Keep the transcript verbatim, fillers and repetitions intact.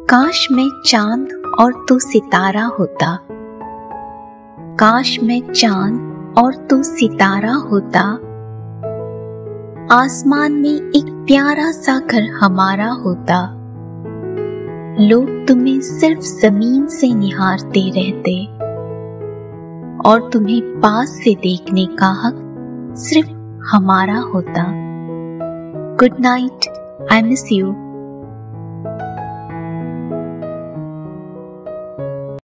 काश मैं चांद और तू सितारा होता, काश मैं चांद और तू सितारा होता, आसमान में एक प्यारा सा घर हमारा होता। लोग तुम्हें सिर्फ जमीन से निहारते रहते और तुम्हें पास से देखने का हक सिर्फ हमारा होता। Good night, I miss you.